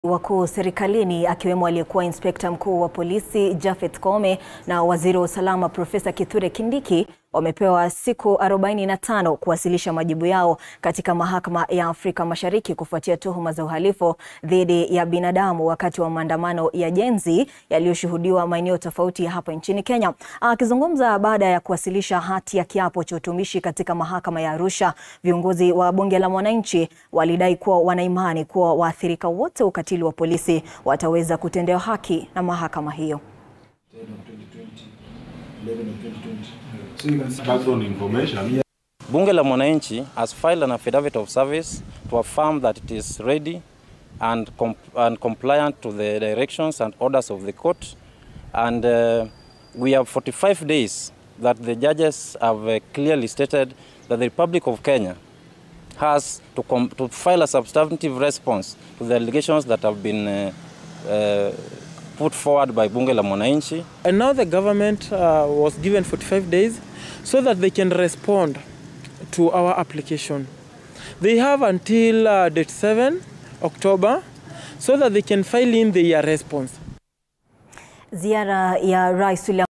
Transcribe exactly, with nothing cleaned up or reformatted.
Wakuu serikalini akiwemo aliyekuwa Inspekta Mkuu wa polisi Japheth Koome na waziri wa usalama Professa Kiture Kindiki wamepewa siku arobaini na tano kuwasilisha majibu yao katika Mahakama ya Afrika Mashariki kufuatia tuhuma za uhalifu dhidi ya binadamu wakati wa maandamano ya jenzi yaliyoshuhudiwa maeneo tofauti hapa nchini Kenya. Akizungumza baada ya kuwasilisha hati ya kiapo cha utumishi katika Mahakama ya Arusha, viongozi wa bunge la mwananchi walidai kuwa wanaimani kuwa waathirika wote ukatili wa polisi wataweza kutendewa haki na mahakama hiyo. Bunge la mwananchi has filed an affidavit of service to affirm that it is ready and, comp and compliant to the directions and orders of the court, and uh, we have forty-five days that the judges have uh, clearly stated that the Republic of Kenya has to, com to file a substantive response to the allegations that have been uh, uh, put forward by Bunge la Mwananchi. And now the government uh, was given forty-five days so that they can respond to our application. They have until uh, date seven October so that they can file in their response. Ziara ya Rais